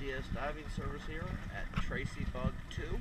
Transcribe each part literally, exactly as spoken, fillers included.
D S diving service here at Tracey Bug two.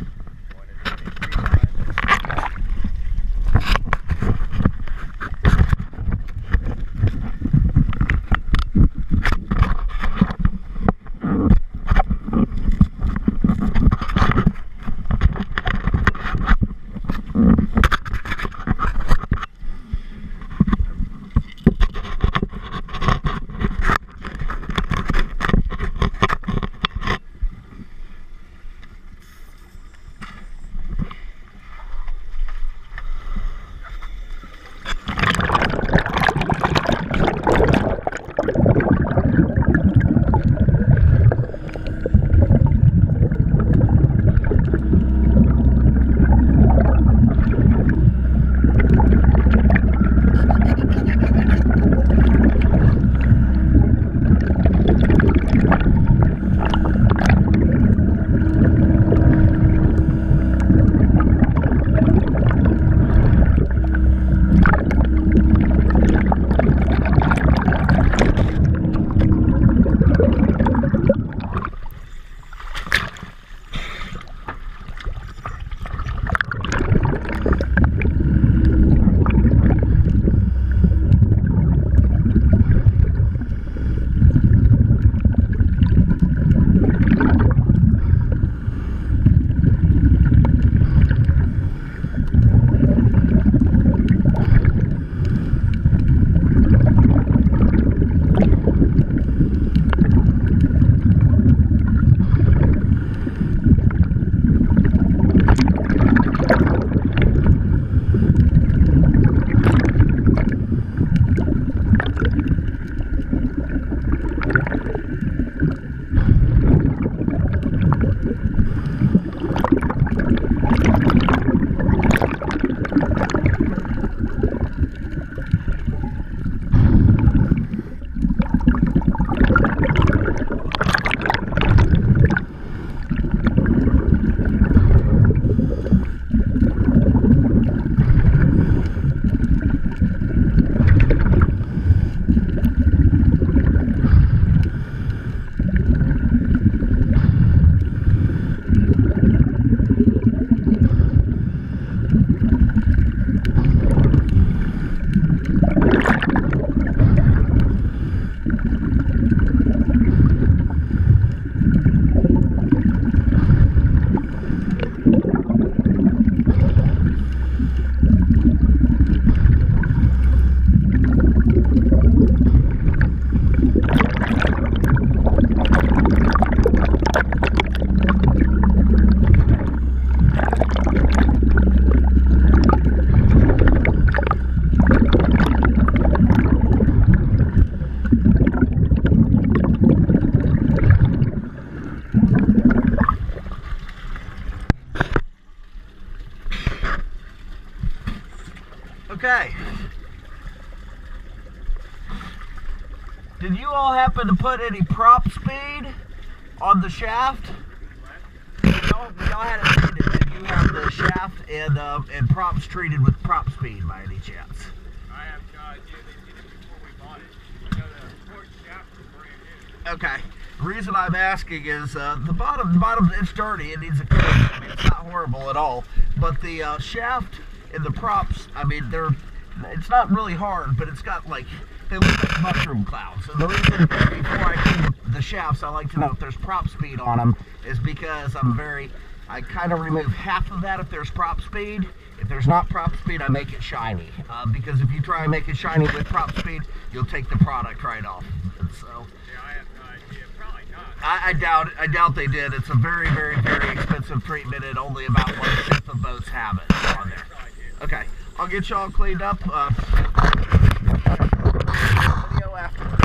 Okay. Did you all happen to put any prop speed on the shaft? Y'all had it treated. Did you have the shaft and uh, and props treated with prop speed by any chance? I have no idea. They did it before we bought it. I know the port shaft was brand new. Okay. The reason I'm asking is uh, the bottom, the bottom, it's dirty. It needs a coat. I mean, it's not horrible at all. But the uh, shaft and the props, I mean, they're, it's not really hard, but it's got like, they look like mushroom clouds. And the reason before I clean the shafts, I like to know if there's prop speed on them, is because I'm very, I kind of remove half of that if there's prop speed. If there's not prop speed, I make it shiny. Uh, because if you try and make it shiny with prop speed, you'll take the product right off. And so, yeah, I have no idea. Probably not. I, I doubt it. I doubt they did. It's a very, very, very expensive treatment, and only about one-fifth of boats have it on there. Okay, I'll get y'all cleaned up. Uh, video after.